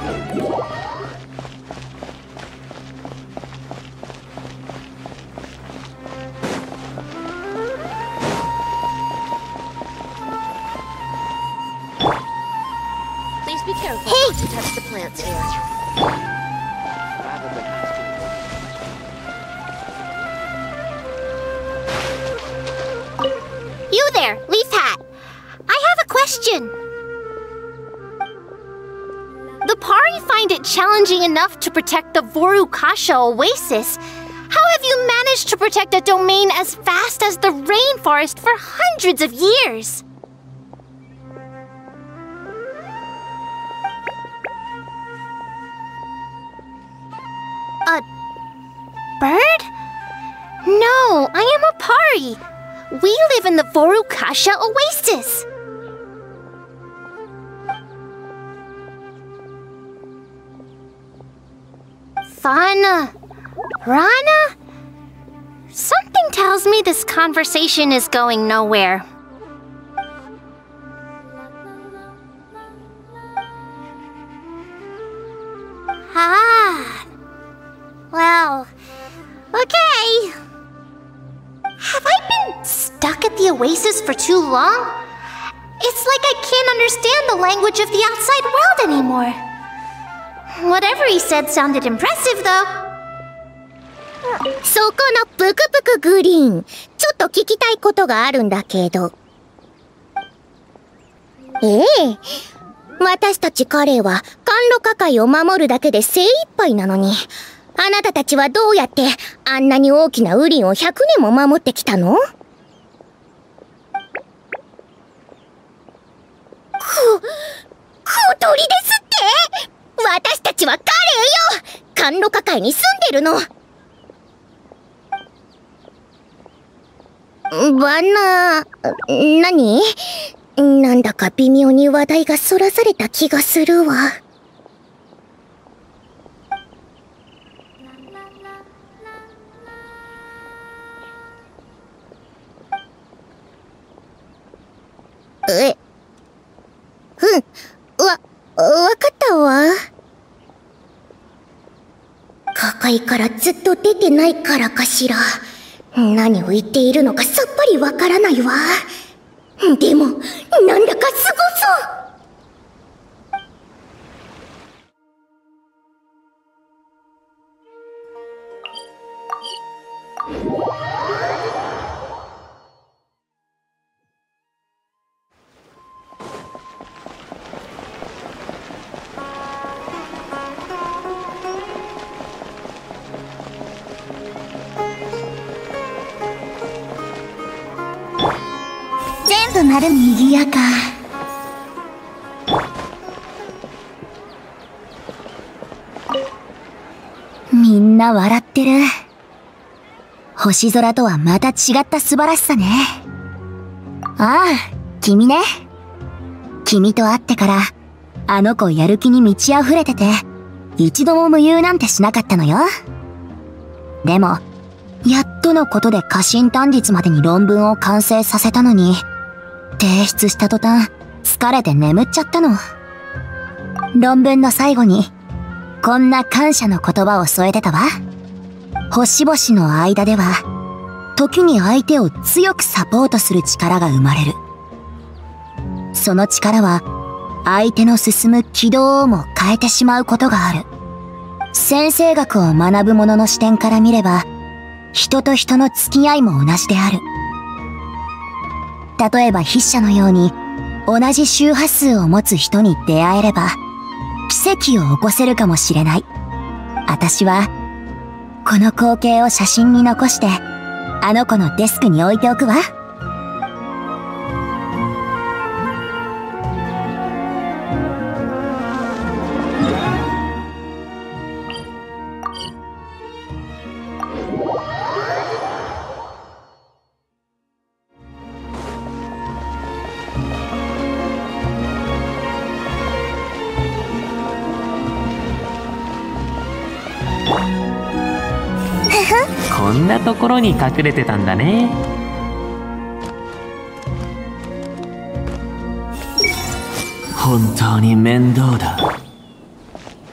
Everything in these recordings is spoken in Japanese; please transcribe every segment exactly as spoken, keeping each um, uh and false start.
Be careful not to touch the plants here. You there, Leaf Hat. I have a question. The Pari find it challenging enough to protect the Vorukasha Oasis. How have you managed to protect a domain as vast as the rainforest for hundreds of years? A bird? No, I am a Pari. We live in the Vorukasha Oasis. Thana? Rana? Something tells me this conversation is going nowhere. Ah. Well, okay. Have I been stuck at the oasis for too long? It's like I can't understand the language of the outside world anymore. Whatever he said sounded impressive, though. そこのブクブクグリーン、ちょっと聞きたいことがあるんだけど。ええ、私たち彼は甘露花界を守るだけで精一杯なのに、あなたたちはどうやってあんなに大きなウリンをひゃくねんも守ってきたの？こ、小鳥ですって？私たちはカレーよ！甘露花界に住んでるの。バナ、何？なんだか微妙に話題がそらされた気がするわ。え、うん、わ、わかったわ。花界からずっと出てないからかしら。何を言っているのかさっぱりわからないわ。でも、なんだかすごそう。全部丸にぎやか。みんな笑ってる。星空とはまた違った素晴らしさね。ああ、君ね。君と会ってから、あの子やる気に満ち溢れてて、一度も無憂なんてしなかったのよ。でも、やっとのことで過信短日までに論文を完成させたのに、提出した途端、疲れて眠っちゃったの。論文の最後に、こんな感謝の言葉を添えてたわ。星々の間では、時に相手を強くサポートする力が生まれる。その力は、相手の進む軌道をも変えてしまうことがある。先生学を学ぶ者の視点から見れば、人と人の付き合いも同じである。例えば筆者のように、同じ周波数を持つ人に出会えれば、奇跡を起こせるかもしれない。私は、この光景を写真に残して、あの子のデスクに置いておくわ。 こんなところに隠れてたんだね。本当に面倒だ。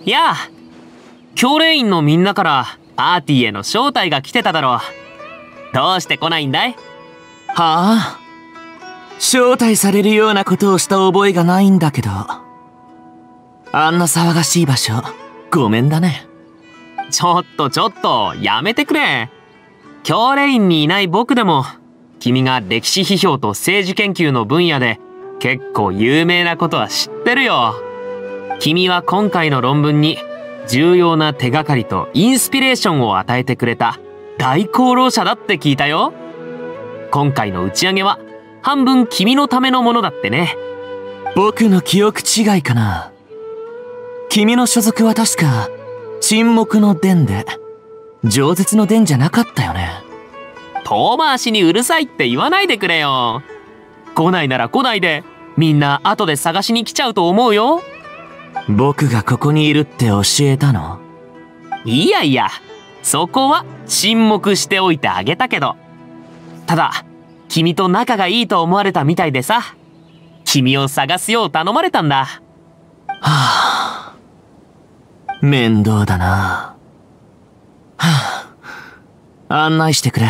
やあ、教練員のみんなからパーティーへの招待が来てただろう。どうして来ないんだい？ はあ、招待されるようなことをした覚えがないんだけど。あんな騒がしい場所、ごめんだね。 ちょっとちょっと、やめてくれ。教練員にいない僕でも、君が歴史批評と政治研究の分野で結構有名なことは知ってるよ。君は今回の論文に重要な手がかりとインスピレーションを与えてくれた大功労者だって聞いたよ。今回の打ち上げは半分君のためのものだってね。 僕の記憶違いかな。君の所属は確か沈黙の伝で、饒舌の伝じゃなかったよね。 遠回しにうるさいって言わないでくれよ。来ないなら来ないで、みんな後で探しに来ちゃうと思うよ。 僕がここにいるって教えたの？ いやいや、そこは沈黙しておいてあげたけど。ただ、君と仲がいいと思われたみたいでさ、君を探すよう頼まれたんだ。はあ、面倒だな。はあ、案内してくれ。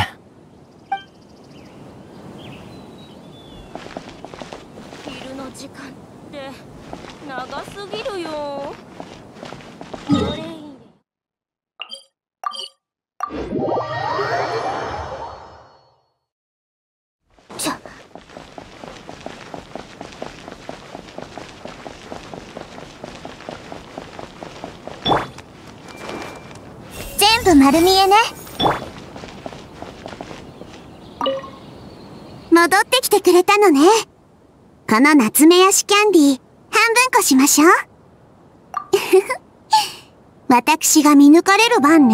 昼の時間って長すぎるよ。 ちょ全部丸見えね。戻ってきてくれたのね。この夏目ヤシキャンディー半分こしましょう。私が見抜かれる番ね。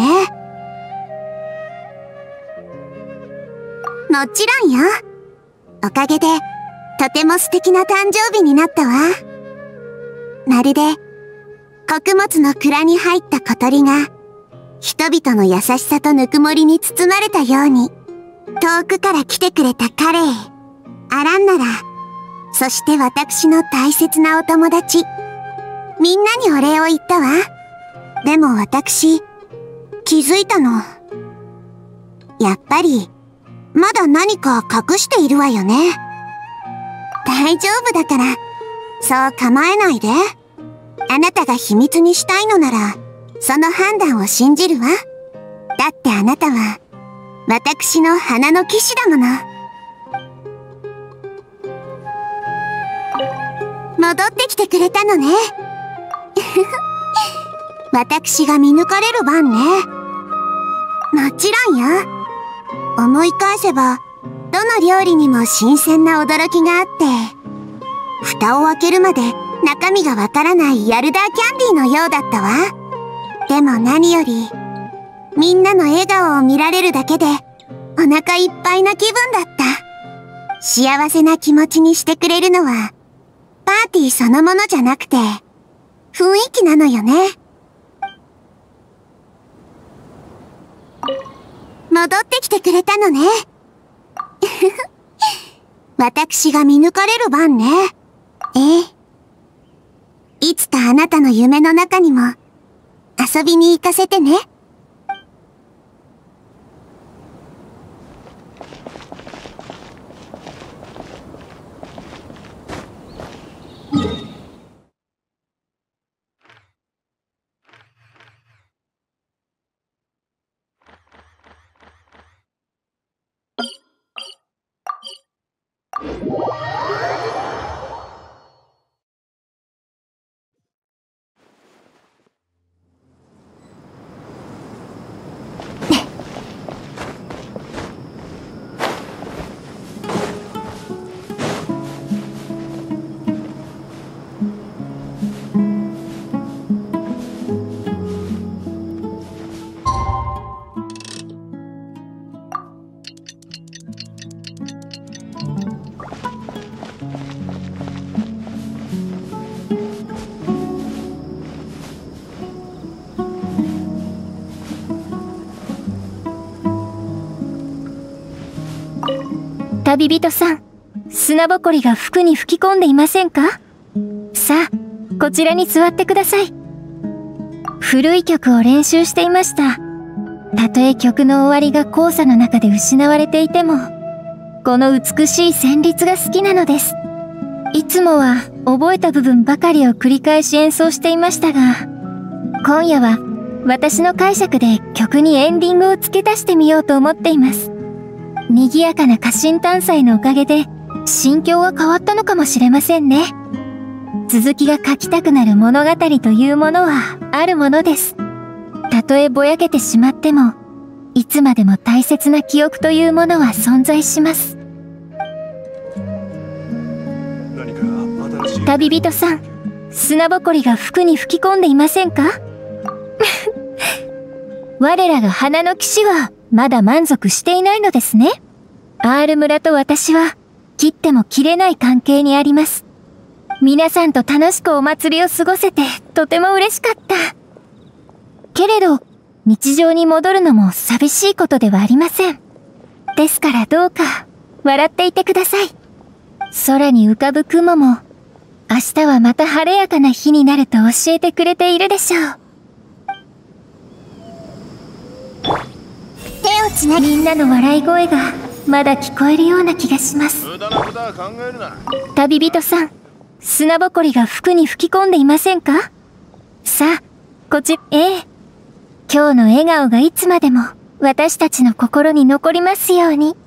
もちろんよ。おかげでとても素敵な誕生日になったわ。まるで穀物の蔵に入った小鳥が人々の優しさとぬくもりに包まれたように、遠くから来てくれたカレイ、アランナラ、そして私の大切なお友達、みんなにお礼を言ったわ。でも私、気づいたの。やっぱり、まだ何か隠しているわよね。大丈夫だから、そう構えないで。あなたが秘密にしたいのなら、その判断を信じるわ。だってあなたは、私の花の騎士だもの。戻ってきてくれたのね。私が見抜かれる番ね。もちろんよ。思い返せば、どの料理にも新鮮な驚きがあって、蓋を開けるまで中身がわからないヤルダーキャンディーのようだったわ。でも何より、みんなの笑顔を見られるだけで、お腹いっぱいな気分だった。幸せな気持ちにしてくれるのは、パーティーそのものじゃなくて、雰囲気なのよね。戻ってきてくれたのね。私が見抜かれる番ね。ええ。いつかあなたの夢の中にも、遊びに行かせてね。 旅人さん、砂ぼこりが服に吹き込んでいませんか？さあ、こちらに座ってください。 古い曲を練習していました。たとえ曲の終わりが黄砂の中で失われていても、この美しい旋律が好きなのです。いつもは覚えた部分ばかりを繰り返し演奏していましたが、今夜は私の解釈で曲にエンディングを付け足してみようと思っています。賑やかな家臣探査のおかげで心境が変わったのかもしれませんね。続きが書きたくなる物語というものはあるものです。たとえぼやけてしまっても、いつまでも大切な記憶というものは存在します。旅人さん、砂ぼこりが服に吹き込んでいませんか？我らが花の騎士はまだ満足していないのですね。アール村と私は切っても切れない関係にあります。皆さんと楽しくお祭りを過ごせてとても嬉しかった。けれど、日常に戻るのも寂しいことではありません。ですからどうか笑っていてください。空に浮かぶ雲も明日はまた晴れやかな日になると教えてくれているでしょう。 手をつなぎ、 みんなの笑い声がまだ聞こえるような気がします。旅人さん、砂ぼこりが服に吹き込んでいませんか？さあ、こっち、ええ。今日の笑顔がいつまでも私たちの心に残りますように。